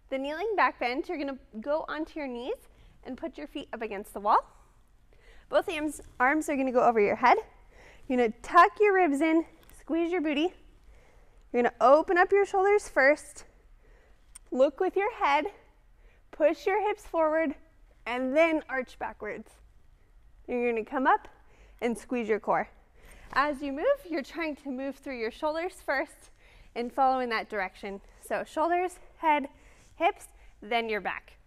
The kneeling back bend, you're gonna go onto your knees and put your feet up against the wall. Both arms are gonna go over your head. You're gonna tuck your ribs in, squeeze your booty. You're gonna open up your shoulders first, look with your head, push your hips forward, and then arch backwards. You're gonna come up and squeeze your core. As you move, you're trying to move through your shoulders first and follow in that direction. So shoulders, head, hips, then your back.